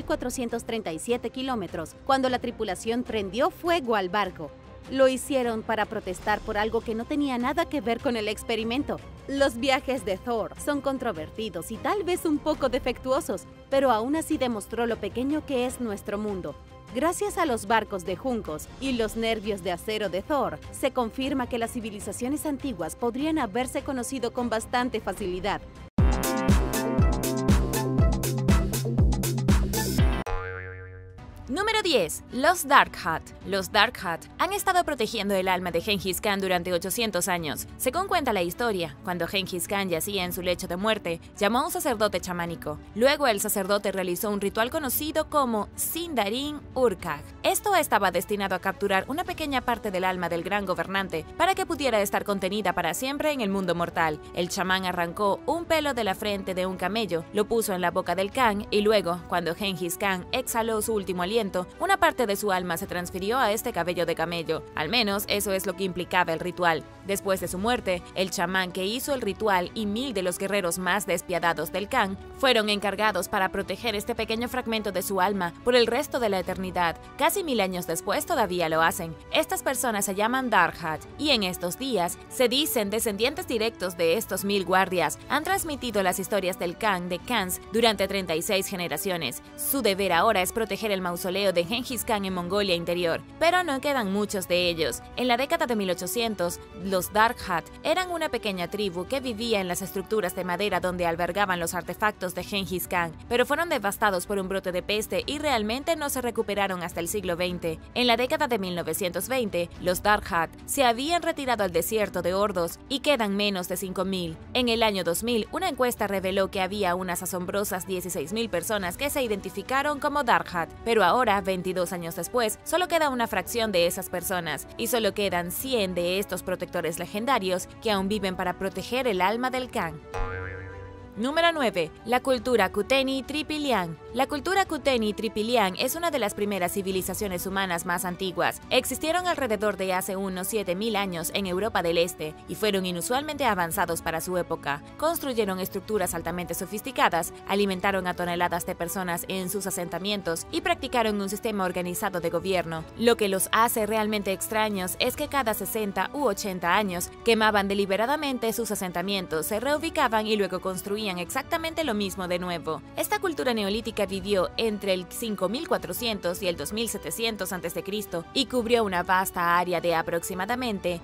6.437 kilómetros, cuando la tripulación prendió fuego al barco. Lo hicieron para protestar por algo que no tenía nada que ver con el experimento. Los viajes de Thor son controvertidos y tal vez un poco defectuosos, pero aún así demostró lo pequeño que es nuestro mundo. Gracias a los barcos de juncos y los nervios de acero de Thor, se confirma que las civilizaciones antiguas podrían haberse conocido con bastante facilidad. Número 10. Los Darkhat. Los Darkhat han estado protegiendo el alma de Gengis Khan durante 800 años. Según cuenta la historia, cuando Gengis Khan yacía en su lecho de muerte, llamó a un sacerdote chamánico. Luego el sacerdote realizó un ritual conocido como Sindarin Urkag. Esto estaba destinado a capturar una pequeña parte del alma del gran gobernante para que pudiera estar contenida para siempre en el mundo mortal. El chamán arrancó un pelo de la frente de un camello, lo puso en la boca del Khan y luego, cuando Gengis Khan exhaló su último aliento, una parte de su alma se transfirió a este cabello de camello. Al menos eso es lo que implicaba el ritual. Después de su muerte, el chamán que hizo el ritual y 1000 de los guerreros más despiadados del Khan fueron encargados para proteger este pequeño fragmento de su alma por el resto de la eternidad. Casi 1000 años después todavía lo hacen. Estas personas se llaman Darkhat y en estos días se dicen descendientes directos de estos 1000 guardias. Han transmitido las historias del Khan de Khans durante 36 generaciones. Su deber ahora es proteger el mausoleo de Gengis Khan en Mongolia Interior, pero no quedan muchos de ellos. En la década de 1800, los Darkhat eran una pequeña tribu que vivía en las estructuras de madera donde albergaban los artefactos de Gengis Khan, pero fueron devastados por un brote de peste y realmente no se recuperaron hasta el siglo XX. En la década de 1920, los Darkhat se habían retirado al desierto de Ordos y quedan menos de 5000. En el año 2000, una encuesta reveló que había unas asombrosas 16.000 personas que se identificaron como Darkhat, pero ahora, 22 años después, solo queda una fracción de esas personas y solo quedan 100 de estos protectores legendarios que aún viven para proteger el alma del Khan. Número 9. La cultura Kuteni-Tripilian. La cultura Kuteni-Tripilian es una de las primeras civilizaciones humanas más antiguas. Existieron alrededor de hace unos 7000 años en Europa del Este y fueron inusualmente avanzados para su época. Construyeron estructuras altamente sofisticadas, alimentaron a toneladas de personas en sus asentamientos y practicaron un sistema organizado de gobierno. Lo que los hace realmente extraños es que cada 60 u 80 años quemaban deliberadamente sus asentamientos, se reubicaban y luego construían exactamente lo mismo de nuevo. Esta cultura neolítica Inca vivió entre el 5400 y el 2700 a.C. y cubrió una vasta área de aproximadamente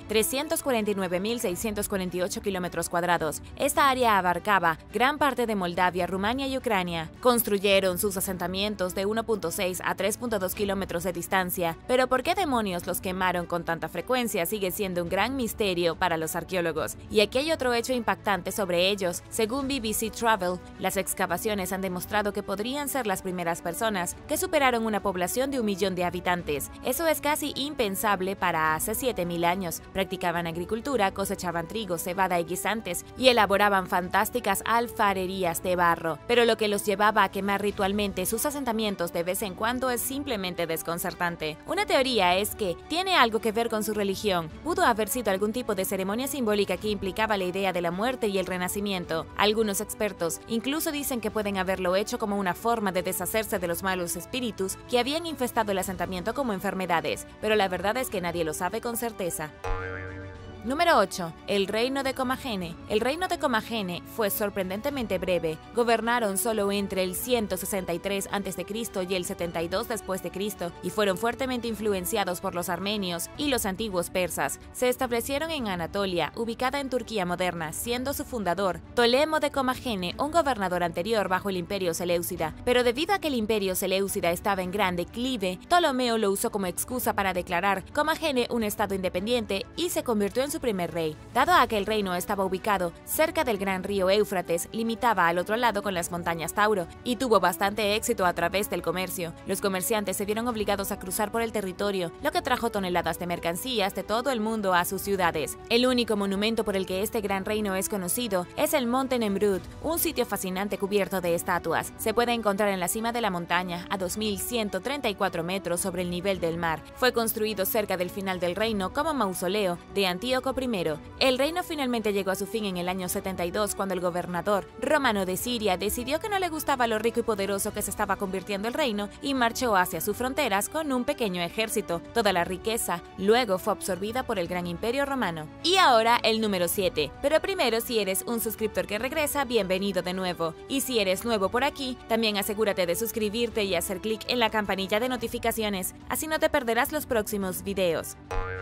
349.648 kilómetros cuadrados. Esta área abarcaba gran parte de Moldavia, Rumania y Ucrania. Construyeron sus asentamientos de 1.6 a 3.2 kilómetros de distancia, pero ¿por qué demonios los quemaron con tanta frecuencia? Sigue siendo un gran misterio para los arqueólogos. Y aquí hay otro hecho impactante sobre ellos. Según BBC Travel, las excavaciones han demostrado que podrían ser las primeras personas que superaron una población de 1 millón de habitantes. Eso es casi impensable para hace 7000 años. Practicaban agricultura, cosechaban trigo, cebada y guisantes y elaboraban fantásticas alfarerías de barro. Pero lo que los llevaba a quemar ritualmente sus asentamientos de vez en cuando es simplemente desconcertante. Una teoría es que tiene algo que ver con su religión. Pudo haber sido algún tipo de ceremonia simbólica que implicaba la idea de la muerte y el renacimiento. Algunos expertos incluso dicen que pueden haberlo hecho como una forma de deshacerse de los malos espíritus que habían infestado el asentamiento como enfermedades, pero la verdad es que nadie lo sabe con certeza. Número 8. El reino de Comagene. El reino de Comagene fue sorprendentemente breve. Gobernaron solo entre el 163 a.C. y el 72 después de Cristo y fueron fuertemente influenciados por los armenios y los antiguos persas. Se establecieron en Anatolia, ubicada en Turquía moderna, siendo su fundador Ptolemo de Comagene, un gobernador anterior bajo el Imperio Seleucida. Pero debido a que el Imperio Seleucida estaba en gran declive, Ptolomeo lo usó como excusa para declarar Comagene un estado independiente y se convirtió en su primer rey. Dado a que el reino estaba ubicado cerca del gran río Éufrates, limitaba al otro lado con las montañas Tauro y tuvo bastante éxito a través del comercio. Los comerciantes se vieron obligados a cruzar por el territorio, lo que trajo toneladas de mercancías de todo el mundo a sus ciudades. El único monumento por el que este gran reino es conocido es el Monte Nemrut, un sitio fascinante cubierto de estatuas. Se puede encontrar en la cima de la montaña, a 2134 metros sobre el nivel del mar. Fue construido cerca del final del reino como mausoleo de Antíoco I. El reino finalmente llegó a su fin en el año 72 cuando el gobernador romano de Siria decidió que no le gustaba lo rico y poderoso que se estaba convirtiendo el reino y marchó hacia sus fronteras con un pequeño ejército. Toda la riqueza luego fue absorbida por el gran imperio romano. Y ahora el número 7. Pero primero, si eres un suscriptor que regresa, bienvenido de nuevo. Y si eres nuevo por aquí, también asegúrate de suscribirte y hacer clic en la campanilla de notificaciones, así no te perderás los próximos videos.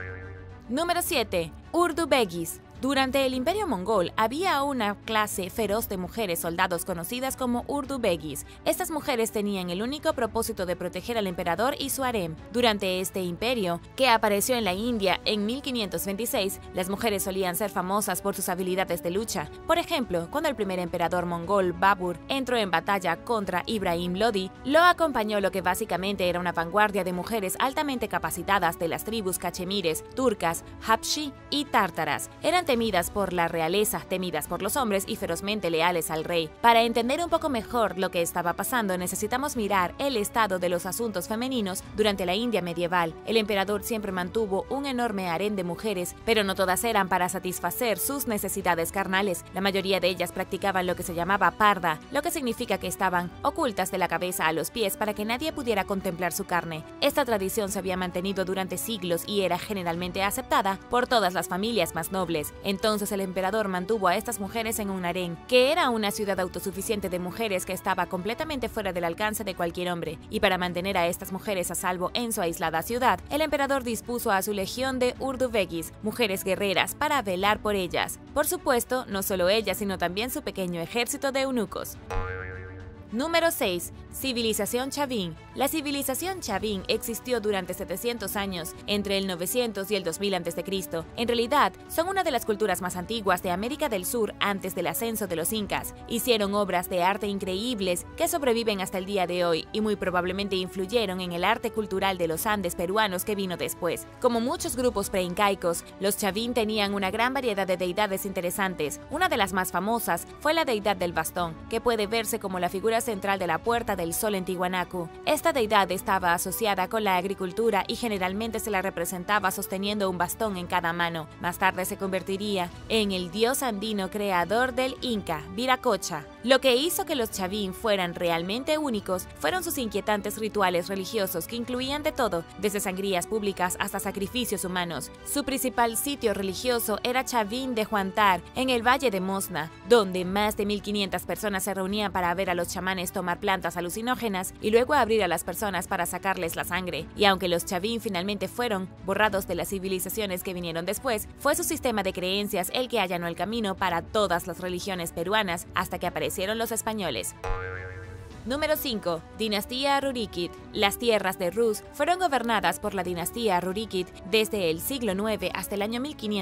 Número 7. Urdu Begis. Durante el Imperio Mongol había una clase feroz de mujeres soldados conocidas como Urdu Begis. Estas mujeres tenían el único propósito de proteger al emperador y su harem. Durante este imperio, que apareció en la India en 1526, las mujeres solían ser famosas por sus habilidades de lucha. Por ejemplo, cuando el primer emperador mongol Babur entró en batalla contra Ibrahim Lodi, lo acompañó lo que básicamente era una vanguardia de mujeres altamente capacitadas de las tribus cachemires, turcas, habshi y tártaras. Eran temidas por la realeza, temidas por los hombres y ferozmente leales al rey. Para entender un poco mejor lo que estaba pasando, necesitamos mirar el estado de los asuntos femeninos durante la India medieval. El emperador siempre mantuvo un enorme harén de mujeres, pero no todas eran para satisfacer sus necesidades carnales. La mayoría de ellas practicaban lo que se llamaba parda, lo que significa que estaban ocultas de la cabeza a los pies para que nadie pudiera contemplar su carne. Esta tradición se había mantenido durante siglos y era generalmente aceptada por todas las familias más nobles. Entonces el emperador mantuvo a estas mujeres en un harén, que era una ciudad autosuficiente de mujeres que estaba completamente fuera del alcance de cualquier hombre, y para mantener a estas mujeres a salvo en su aislada ciudad, el emperador dispuso a su legión de Urdu Begis, mujeres guerreras, para velar por ellas. Por supuesto, no solo ellas, sino también su pequeño ejército de eunucos. Número 6. Civilización Chavín. La civilización Chavín existió durante 700 años, entre el 900 y el 2000 a.C. En realidad, son una de las culturas más antiguas de América del Sur antes del ascenso de los incas. Hicieron obras de arte increíbles que sobreviven hasta el día de hoy y muy probablemente influyeron en el arte cultural de los Andes peruanos que vino después. Como muchos grupos preincaicos, los Chavín tenían una gran variedad de deidades interesantes. Una de las más famosas fue la deidad del bastón, que puede verse como la figura central de la Puerta del Sol en Tiwanaku. Esta deidad estaba asociada con la agricultura y generalmente se la representaba sosteniendo un bastón en cada mano. Más tarde se convertiría en el dios andino creador del Inca, Viracocha. Lo que hizo que los Chavín fueran realmente únicos fueron sus inquietantes rituales religiosos que incluían de todo, desde sangrías públicas hasta sacrificios humanos. Su principal sitio religioso era Chavín de Huántar, en el Valle de Mosna, donde más de 1500 personas se reunían para ver a los chamanes tomar plantas alucinógenas y luego abrir a las personas para sacarles la sangre. Y aunque los Chavín finalmente fueron borrados de las civilizaciones que vinieron después, fue su sistema de creencias el que allanó el camino para todas las religiones peruanas hasta que aparecieron los españoles. Número 5. Dinastía Rurikid. Las tierras de Rus fueron gobernadas por la dinastía Rurikid desde el siglo IX hasta el año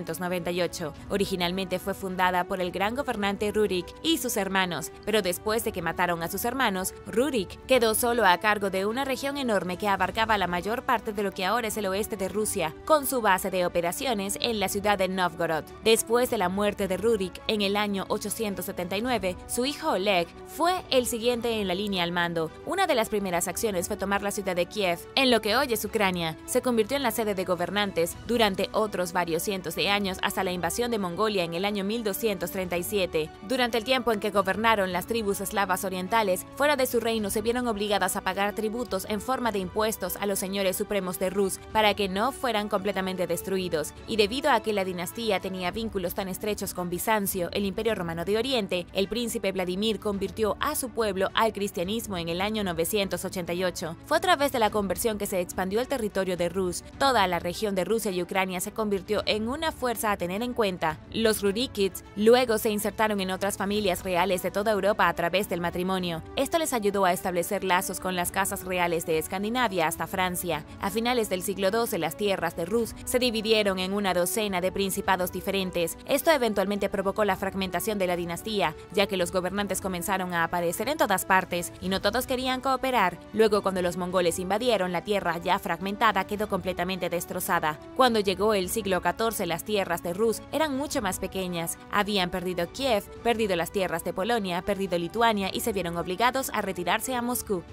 1598. Originalmente fue fundada por el gran gobernante Rurik y sus hermanos, pero después de que mataron a sus hermanos, Rurik quedó solo a cargo de una región enorme que abarcaba la mayor parte de lo que ahora es el oeste de Rusia, con su base de operaciones en la ciudad de Novgorod. Después de la muerte de Rurik en el año 879, su hijo Oleg fue el siguiente en la línea al mando. Una de las primeras acciones fue tomar la ciudad de Kiev, en lo que hoy es Ucrania. Se convirtió en la sede de gobernantes durante otros varios cientos de años hasta la invasión de Mongolia en el año 1237. Durante el tiempo en que gobernaron las tribus eslavas orientales, fuera de su reino se vieron obligadas a pagar tributos en forma de impuestos a los señores supremos de Rus para que no fueran completamente destruidos. Y debido a que la dinastía tenía vínculos tan estrechos con Bizancio, el Imperio Romano de Oriente, el príncipe Vladimir convirtió a su pueblo al cristianismo en el año 988. Fue a través de la conversión que se expandió el territorio de Rus. Toda la región de Rusia y Ucrania se convirtió en una fuerza a tener en cuenta. Los Rurikids luego se insertaron en otras familias reales de toda Europa a través del matrimonio. Esto les ayudó a establecer lazos con las casas reales de Escandinavia hasta Francia. A finales del siglo XII, las tierras de Rus se dividieron en una docena de principados diferentes. Esto eventualmente provocó la fragmentación de la dinastía, ya que los gobernantes comenzaron a aparecer en todas partes y no todos querían cooperar. Luego, cuando los mongoles invadieron, la tierra ya fragmentada quedó completamente destrozada. Cuando llegó el siglo XIV, las tierras de Rus eran mucho más pequeñas. Habían perdido Kiev, perdido las tierras de Polonia, perdido Lituania y se vieron obligados a retirarse a Moscú.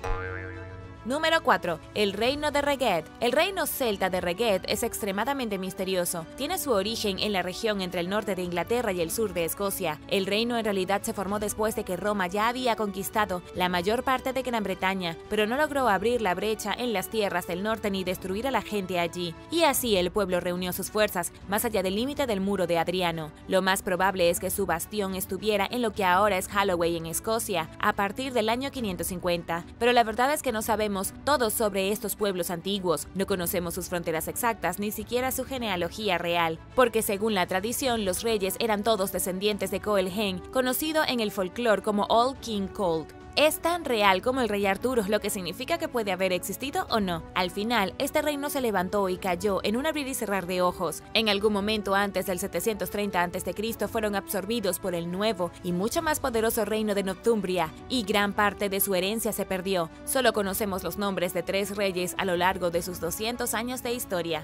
Número 4. El reino de Reged. El reino celta de Reged es extremadamente misterioso. Tiene su origen en la región entre el norte de Inglaterra y el sur de Escocia. El reino en realidad se formó después de que Roma ya había conquistado la mayor parte de Gran Bretaña, pero no logró abrir la brecha en las tierras del norte ni destruir a la gente allí. Y así el pueblo reunió sus fuerzas más allá del límite del muro de Adriano. Lo más probable es que su bastión estuviera en lo que ahora es Holloway en Escocia, a partir del año 550. Pero la verdad es que no sabemos todo sobre estos pueblos antiguos, no conocemos sus fronteras exactas ni siquiera su genealogía real, porque según la tradición los reyes eran todos descendientes de Coelgen, conocido en el folclore como Old King Cold. Es tan real como el rey Arturo, lo que significa que puede haber existido o no. Al final, este reino se levantó y cayó en un abrir y cerrar de ojos. En algún momento antes del 730 a.C. fueron absorbidos por el nuevo y mucho más poderoso reino de Northumbria, y gran parte de su herencia se perdió. Solo conocemos los nombres de 3 reyes a lo largo de sus 200 años de historia.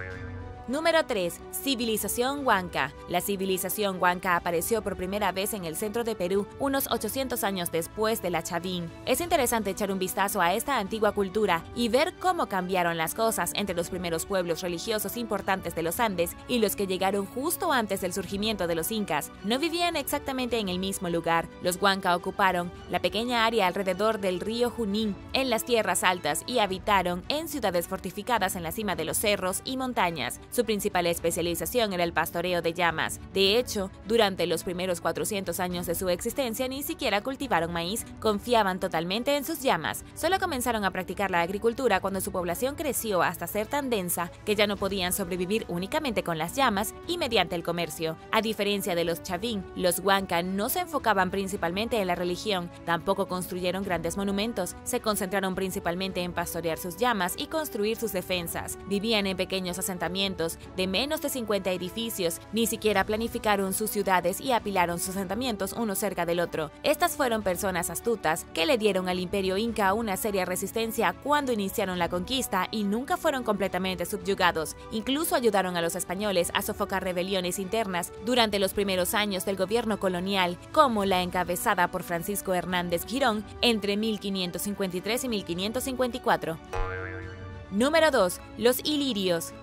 Número 3. Civilización Huanca. La civilización Huanca apareció por primera vez en el centro de Perú unos 800 años después de la Chavín. Es interesante echar un vistazo a esta antigua cultura y ver cómo cambiaron las cosas entre los primeros pueblos religiosos importantes de los Andes y los que llegaron justo antes del surgimiento de los incas. No vivían exactamente en el mismo lugar. Los Huanca ocuparon la pequeña área alrededor del río Junín, en las tierras altas, y habitaron en ciudades fortificadas en la cima de los cerros y montañas. Su principal especialización era el pastoreo de llamas. De hecho, durante los primeros 400 años de su existencia ni siquiera cultivaron maíz, confiaban totalmente en sus llamas. Solo comenzaron a practicar la agricultura cuando su población creció hasta ser tan densa que ya no podían sobrevivir únicamente con las llamas y mediante el comercio. A diferencia de los Chavín, los Huanca no se enfocaban principalmente en la religión, tampoco construyeron grandes monumentos, se concentraron principalmente en pastorear sus llamas y construir sus defensas. Vivían en pequeños asentamientos de menos de 50 edificios, ni siquiera planificaron sus ciudades y apilaron sus asentamientos uno cerca del otro. Estas fueron personas astutas que le dieron al Imperio Inca una seria resistencia cuando iniciaron la conquista y nunca fueron completamente subyugados. Incluso ayudaron a los españoles a sofocar rebeliones internas durante los primeros años del gobierno colonial, como la encabezada por Francisco Hernández Girón entre 1553 y 1554. Número 2. Los ilirios.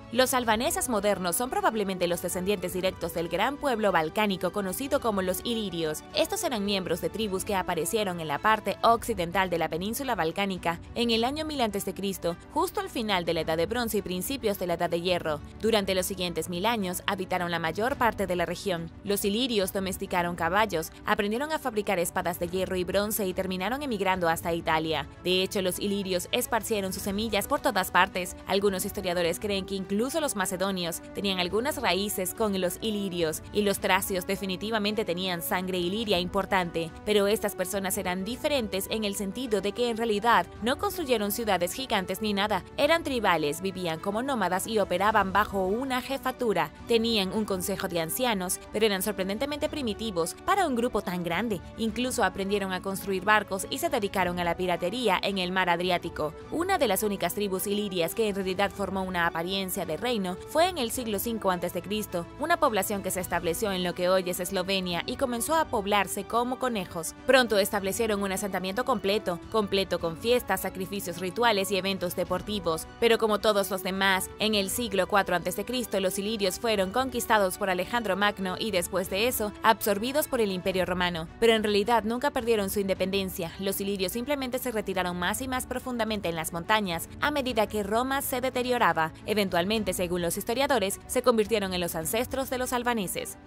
Los albaneses modernos son probablemente los descendientes directos del gran pueblo balcánico conocido como los ilirios. Estos eran miembros de tribus que aparecieron en la parte occidental de la península balcánica en el año 1000 a.C., justo al final de la Edad de Bronce y principios de la Edad de Hierro. Durante los siguientes 1000 años habitaron la mayor parte de la región. Los ilirios domesticaron caballos, aprendieron a fabricar espadas de hierro y bronce y terminaron emigrando hasta Italia. De hecho, los ilirios esparcieron sus semillas por todas partes. Algunos historiadores creen que incluso los macedonios tenían algunas raíces con los ilirios, y los tracios definitivamente tenían sangre iliria importante, pero estas personas eran diferentes en el sentido de que en realidad no construyeron ciudades gigantes ni nada, eran tribales, vivían como nómadas y operaban bajo una jefatura. Tenían un consejo de ancianos, pero eran sorprendentemente primitivos para un grupo tan grande. Incluso aprendieron a construir barcos y se dedicaron a la piratería en el mar Adriático. Una de las únicas tribus ilirias que en realidad formó una apariencia de reino fue en el siglo V a.C., una población que se estableció en lo que hoy es Eslovenia y comenzó a poblarse como conejos. Pronto establecieron un asentamiento completo con fiestas, sacrificios rituales y eventos deportivos, pero como todos los demás, en el siglo IV a.C. los ilirios fueron conquistados por Alejandro Magno y después de eso, absorbidos por el Imperio Romano. Pero en realidad nunca perdieron su independencia, los ilirios simplemente se retiraron más y más profundamente en las montañas a medida que Roma se deterioraba. Eventualmente, según los historiadores, se convirtieron en los ancestros de los albaneses.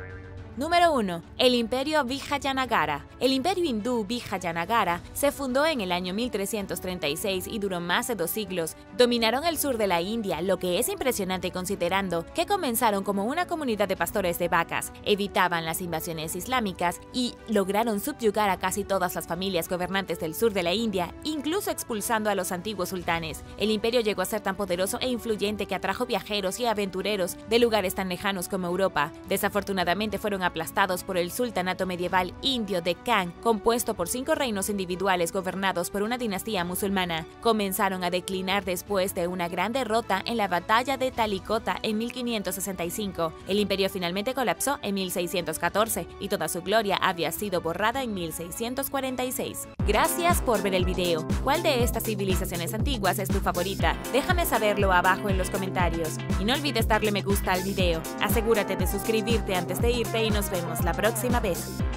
Número 1. El Imperio Vijayanagara. El Imperio hindú Vijayanagara se fundó en el año 1336 y duró más de 2 siglos. Dominaron el sur de la India, lo que es impresionante considerando que comenzaron como una comunidad de pastores de vacas, evitaban las invasiones islámicas y lograron subyugar a casi todas las familias gobernantes del sur de la India, incluso expulsando a los antiguos sultanes. El imperio llegó a ser tan poderoso e influyente que atrajo viajeros y aventureros de lugares tan lejanos como Europa. Desafortunadamente fueron aplastados por el sultanato medieval indio de Deccan, compuesto por 5 reinos individuales gobernados por una dinastía musulmana. Comenzaron a declinar después de una gran derrota en la batalla de Talikota en 1565. El imperio finalmente colapsó en 1614 y toda su gloria había sido borrada en 1646. Gracias por ver el video. ¿Cuál de estas civilizaciones antiguas es tu favorita? Déjame saberlo abajo en los comentarios. Y no olvides darle me gusta al video. Asegúrate de suscribirte antes de irte y nos vemos la próxima vez.